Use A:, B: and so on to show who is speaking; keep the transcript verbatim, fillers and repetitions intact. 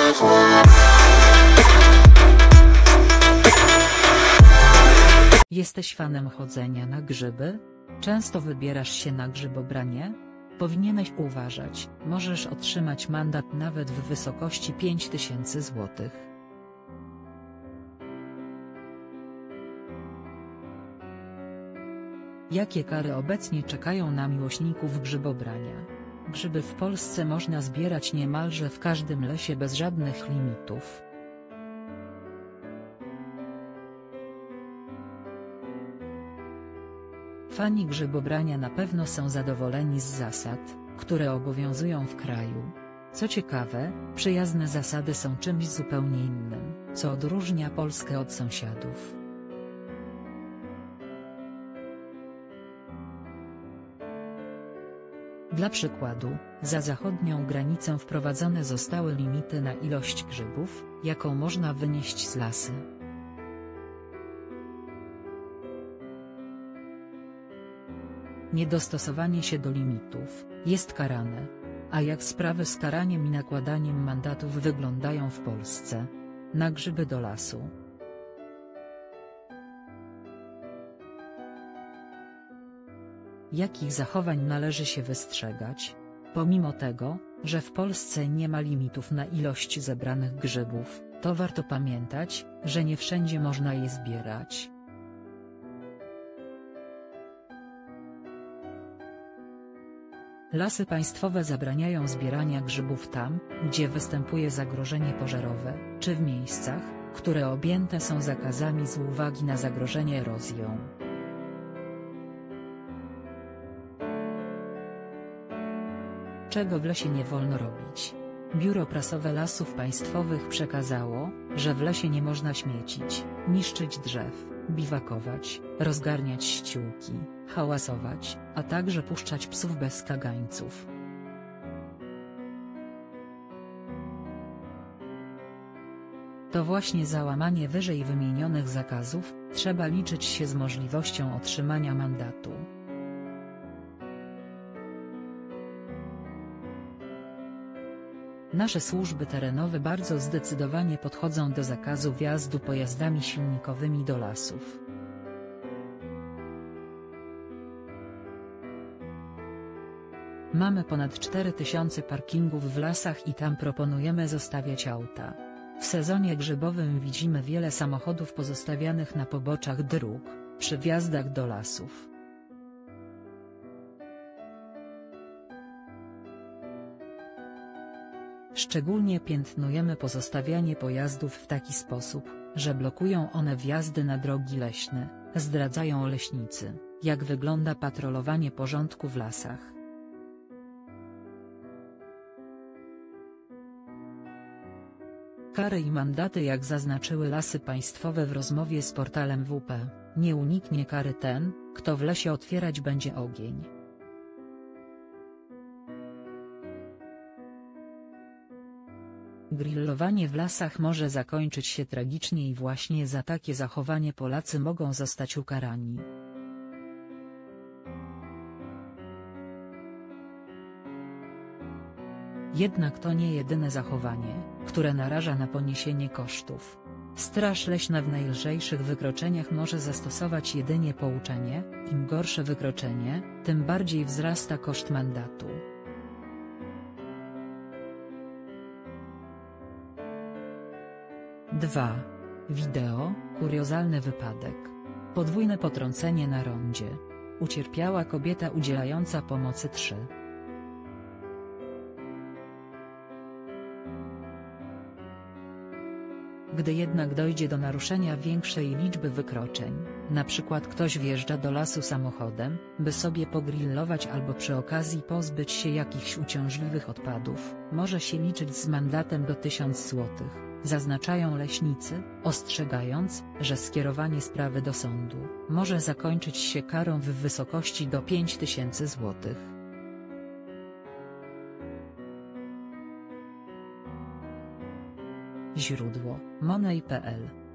A: Jesteś fanem chodzenia na grzyby? Często wybierasz się na grzybobranie? Powinieneś uważać, możesz otrzymać mandat nawet w wysokości pięć tysięcy złotych. Jakie kary obecnie czekają na miłośników grzybobrania? Grzyby w Polsce można zbierać niemalże w każdym lesie bez żadnych limitów. Fani grzybobrania na pewno są zadowoleni z zasad, które obowiązują w kraju. Co ciekawe, przyjazne zasady są czymś zupełnie innym, co odróżnia Polskę od sąsiadów. Dla przykładu, za zachodnią granicę wprowadzone zostały limity na ilość grzybów, jaką można wynieść z lasy. Niedostosowanie się do limitów jest karane. A jak sprawy z karaniem i nakładaniem mandatów wyglądają w Polsce? Na grzyby do lasu. Jakich zachowań należy się wystrzegać? Pomimo tego, że w Polsce nie ma limitów na ilość zebranych grzybów, to warto pamiętać, że nie wszędzie można je zbierać. Lasy państwowe zabraniają zbierania grzybów tam, gdzie występuje zagrożenie pożarowe, czy w miejscach, które objęte są zakazami z uwagi na zagrożenie erozją. Czego w lesie nie wolno robić? Biuro Prasowe Lasów Państwowych przekazało, że w lesie nie można śmiecić, niszczyć drzew, biwakować, rozgarniać ściółki, hałasować, a także puszczać psów bez kagańców. To właśnie za łamanie wyżej wymienionych zakazów trzeba liczyć się z możliwością otrzymania mandatu. Nasze służby terenowe bardzo zdecydowanie podchodzą do zakazu wjazdu pojazdami silnikowymi do lasów. Mamy ponad cztery tysiące parkingów w lasach i tam proponujemy zostawiać auta. W sezonie grzybowym widzimy wiele samochodów pozostawianych na poboczach dróg, przy wjazdach do lasów. Szczególnie piętnujemy pozostawianie pojazdów w taki sposób, że blokują one wjazdy na drogi leśne, zdradzają leśnicy, jak wygląda patrolowanie porządku w lasach. Kary i mandaty. Jak zaznaczyły Lasy Państwowe w rozmowie z portalem W P, nie uniknie kary ten, kto w lesie otwierać będzie ogień. Grillowanie w lasach może zakończyć się tragicznie i właśnie za takie zachowanie Polacy mogą zostać ukarani. Jednak to nie jedyne zachowanie, które naraża na poniesienie kosztów. Straż Leśna w najlżejszych wykroczeniach może zastosować jedynie pouczenie. Im gorsze wykroczenie, tym bardziej wzrasta koszt mandatu. dwa. Wideo, kuriozalny wypadek. Podwójne potrącenie na rondzie. Ucierpiała kobieta udzielająca pomocy. trzy. Gdy jednak dojdzie do naruszenia większej liczby wykroczeń, na przykład ktoś wjeżdża do lasu samochodem, by sobie pogrillować albo przy okazji pozbyć się jakichś uciążliwych odpadów, może się liczyć z mandatem do tysiąca złotych, zaznaczają leśnicy, ostrzegając, że skierowanie sprawy do sądu może zakończyć się karą w wysokości do pięć tysięcy złotych. Źródło: Monej kropka pe el